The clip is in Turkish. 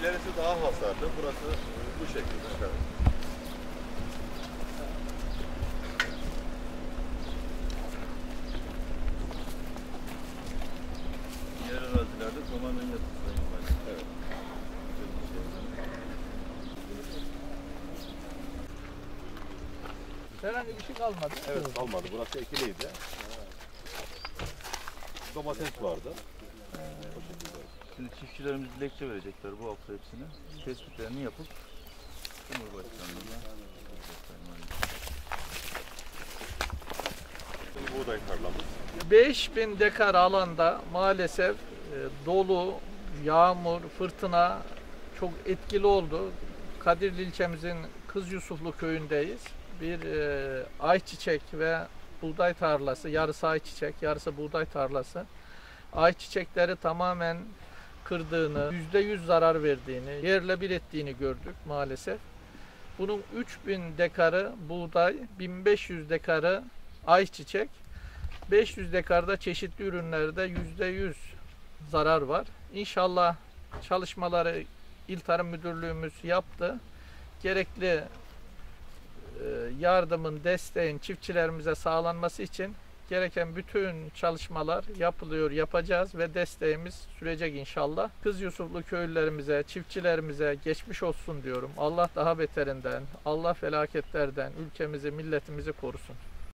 ilerisi daha hasarlı. Burası bu şekilde. Evet. Diğer arazilerde tamamen yatık sayın valim. Evet. Herhangi bir şey kalmadı. Evet, kalmadı. Burası ekiliydi. Domates vardı. O şekilde. Şimdi çiftçilerimiz dilekçe verecekler bu hafta hepsine. Tespitlerini yapıp Cumhurbaşkanlığı'na Buğday tarlamız. 5000 dekar alanda maalesef dolu, yağmur, fırtına çok etkili oldu. Kadirli ilçemizin Kız Yusuflu köyündeyiz. Bir ayçiçek ve buğday tarlası, yarısı ayçiçek, yarısı buğday tarlası. Ayçiçekleri tamamen kırdığını, %100 zarar verdiğini, yerle bir ettiğini gördük maalesef. Bunun 3000 dekarı buğday, 1500 dekarı ayçiçek, 500 dekarda çeşitli ürünlerde %100 zarar var. İnşallah çalışmaları İl Tarım Müdürlüğümüz yaptı. Gerekli yardımın, desteğin çiftçilerimize sağlanması için gereken bütün çalışmalar yapılıyor, yapacağız ve desteğimiz sürecek inşallah. Kız Yusuflu köylülerimize, çiftçilerimize geçmiş olsun diyorum. Allah daha beterinden, Allah felaketlerden ülkemizi, milletimizi korusun.